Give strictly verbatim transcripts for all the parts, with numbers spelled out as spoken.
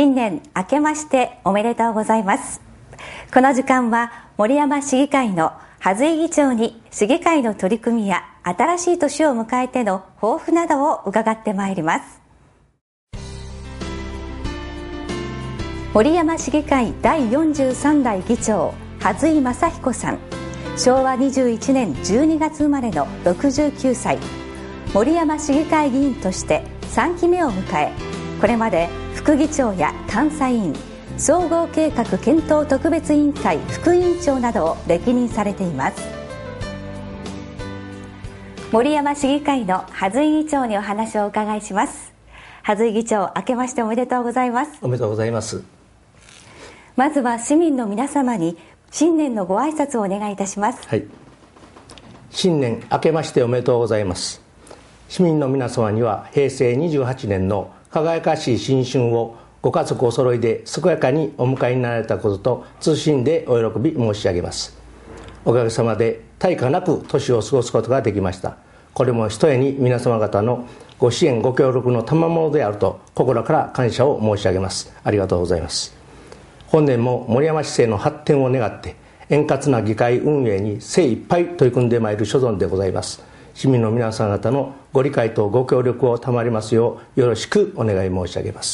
新年明けましておめでとうございます。この時間は守山市議会の羽井議長に市議会の取り組みや新しい年を迎えての抱負などを伺ってまいります。守山市議会だいよんじゅうさんだい議長羽井正彦さん、しょうわにじゅういちねんじゅうにがつ生まれのろくじゅうきゅうさい、守山市議会議員としてさんきめを迎え、これまで副議長や監査委員、総合計画検討特別委員会副委員長などを歴任されています。守山市議会の羽井議長にお話をお伺いします。羽井議長、明けましておめでとうございます。 おめでとうございます。 まずは市民の皆様に新年のご挨拶をお願いいたします。 はい、新年明けましておめでとうございます。市民の皆様にはへいせいにじゅうはちねんの輝かしい新春をご家族お揃いで健やかにお迎えになられたことと謹んでお喜び申し上げます。おかげさまで大化なく年を過ごすことができました。これもひとえに皆様方のご支援ご協力の賜物であると心から感謝を申し上げます。ありがとうございます。本年も守山市政の発展を願って円滑な議会運営に精一杯取り組んでまいる所存でございます。市民の皆さん方のご理解とご協力を賜りますようよろしくお願い申し上げます。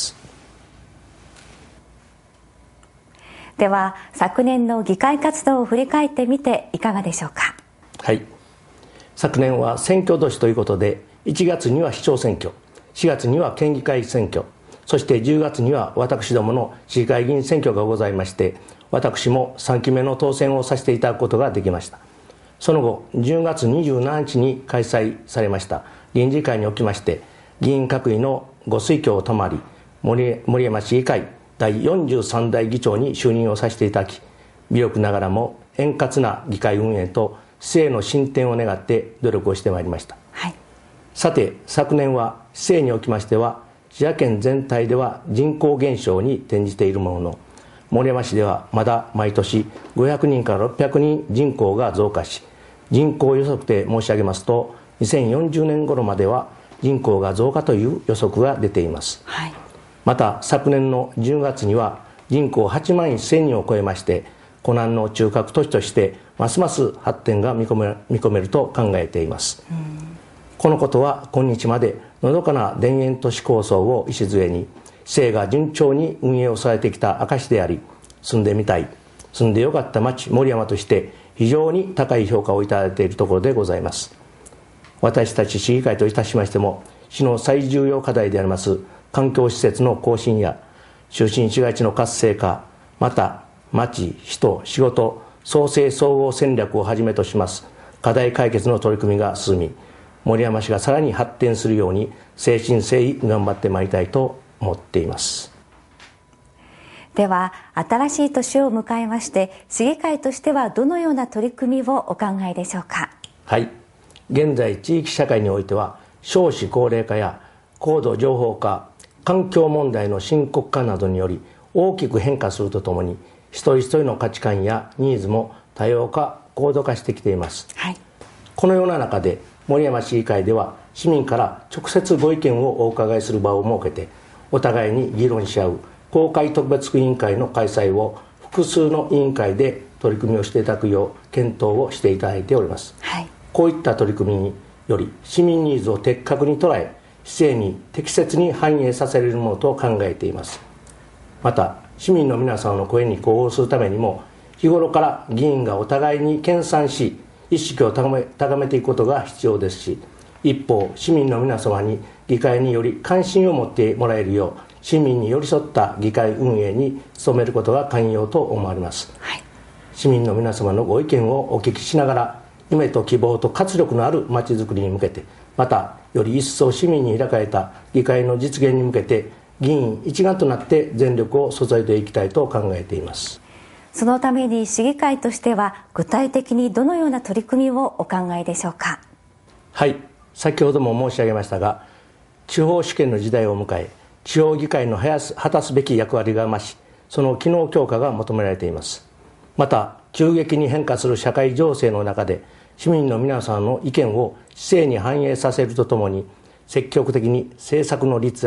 では昨年の議会活動を振り返ってみていかがでしょうか。 はい、昨年は選挙年ということでいちがつには市長選挙、しがつには県議会選挙、そしてじゅうがつには私どもの市議会議員選挙がございまして、私もさんきめの当選をさせていただくことができました。その後じゅうがつにじゅうしちにちに開催されました臨時会におきまして議員各位のご推挙を賜り、守山市議会だいよんじゅうさんだい議長に就任をさせていただき、微力ながらも円滑な議会運営と市政の進展を願って努力をしてまいりました。 はい、 さて昨年は市政におきましては滋賀県全体では人口減少に転じているものの、守山市ではまだ毎年ごひゃくにんからろっぴゃくにん人口が増加し、人口予測で申し上げますとにせんよんじゅうねん頃までは人口が増加という予測が出ています。 はい、 また昨年のじゅうがつには人口はちまんせんにんを超えまして、湖南の中核都市としてますます発展が見込め、見込めると考えています。このことは今日までのどかな田園都市構想を礎に市政が順調に運営をされてきた証であり、住んでみたい、住んでよかった町守山として非常に高い評価をいただいているところでございます。私たち市議会といたしましても、市の最重要課題であります環境施設の更新や中心市街地の活性化、また町、人、仕事創生総合戦略をはじめとします課題解決の取り組みが進み、守山市がさらに発展するように誠心誠意頑張ってまいりたいと思っています。 では新しい年を迎えまして市議会としてはどのような取り組みをお考えでしょうか。 はい、現在地域社会においては少子高齢化や高度情報化、環境問題の深刻化などにより大きく変化するとともに、一人一人の価値観やニーズも多様化高度化してきています。 はい、 このような中で守山市議会では市民から直接ご意見をお伺いする場を設けて、お互いに議論し合う公開特別委員会の開催を複数の委員会で取り組みをしていただくよう検討をしていただいております。 はい、 こういった取り組みにより市民ニーズを的確に捉え、市政に適切に反映させられるものと考えています。また市民の皆さんの声に呼応するためにも、日頃から議員がお互いに研鑽し意識を高め、高めていくことが必要ですし、一方市民の皆様に議会により関心を持ってもらえるよう市民に寄り添った議会運営に努めることが肝要と思われます。 はい、 市民の皆様のご意見をお聞きしながら、夢と希望と活力のあるまちづくりに向けて、またより一層市民に開かれた議会の実現に向けて議員一丸となって全力を注いでいきたいと考えています。 そのために市議会としては具体的にどのような取り組みをお考えでしょうか。 はい、先ほども申し上げましたが、地方主権の時代を迎え、地方議会の果たすべき役割が増し、その機能強化が求められています。また急激に変化する社会情勢の中で、市民の皆さんの意見を市政に反映させるとともに、積極的に政策の立案、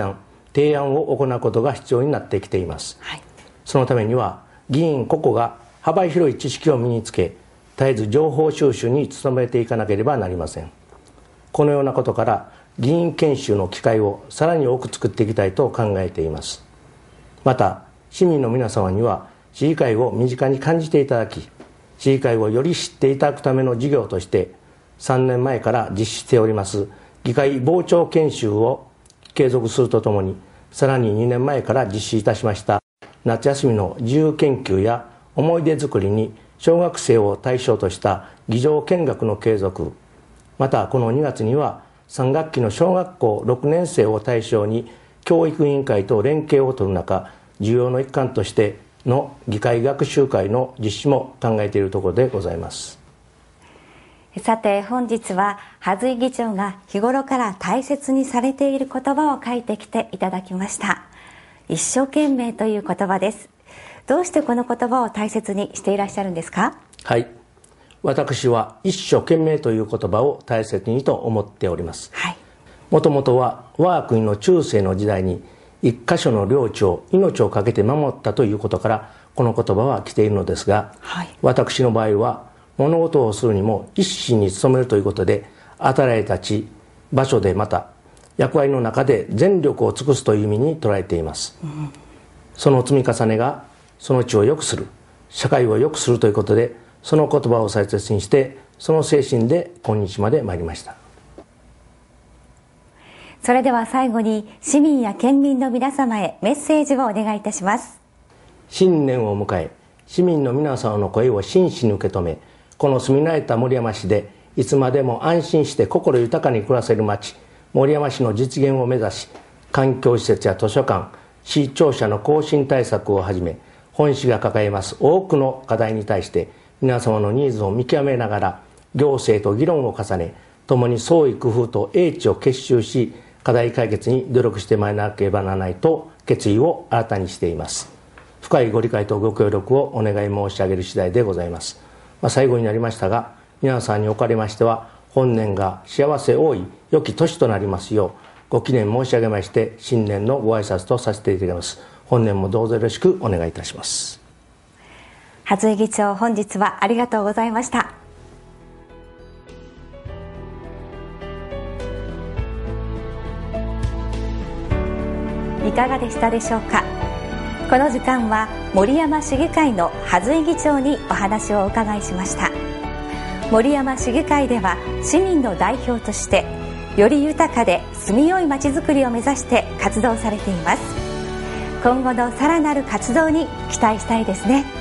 提案を行うことが必要になってきています、はい、そのためには議員個々が幅広い知識を身につけ、絶えず情報収集に努めていかなければなりません。このようなことから議員研修の機会をさらに多く作っていきたいと考えています。また市民の皆様には市議会を身近に感じていただき、市議会をより知っていただくための事業としてさんねんまえから実施しております議会傍聴研修を継続するとともに、さらににねんまえから実施いたしました夏休みの自由研究や思い出作りに小学生を対象とした議場見学の継続、またこのにがつにはさんがっきの小学校ろくねん生を対象に教育委員会と連携を取る中、重要の一環としての議会学習会の実施も考えているところでございます。 さて本日は羽井議長が日頃から大切にされている言葉を書いてきていただきました。一生懸命という言葉です。どうしてこの言葉を大切にしていらっしゃるんですか？ はい、私は一生懸命という言葉を大切にと思っております。もともとは我が国の中世の時代に一箇所の領地を命を懸けて守ったということからこの言葉は来ているのですが、はい、私の場合は物事をするにも一心に努めるということで、与えられた地場所でまた役割の中で全力を尽くすという意味に捉えています、うん、その積み重ねがその地を良くする、社会を良くするということで、その言葉を大切にしてその精神で今日まで参りました。 それでは最後に市民や県民の皆様へメッセージをお願いいたします。 新年を迎え、市民の皆様の声を真摯に受け止め、この住み慣れた森山市でいつまでも安心して心豊かに暮らせる街、森山市の実現を目指し、環境施設や図書館、市庁舎の更新対策をはじめ、本市が抱えます多くの課題に対して皆様のニーズを見極めながら行政と議論を重ね、共に創意工夫と英知を結集し、課題解決に努力してまいらなければならないと決意を新たにしています。深いご理解とご協力をお願い申し上げる次第でございます。まあ、最後になりましたが、皆さんにおかれましては本年が幸せ多い良き年となりますようご祈念申し上げまして、新年のご挨拶とさせていただきます。本年もどうぞよろしくお願いいたします。 羽井議長、本日はありがとうございました。いかがでしたでしょうか。この時間は森山市議会の羽井議長にお話をお伺いしました。森山市議会では市民の代表としてより豊かで住みよいまちづくりを目指して活動されています。今後のさらなる活動に期待したいですね。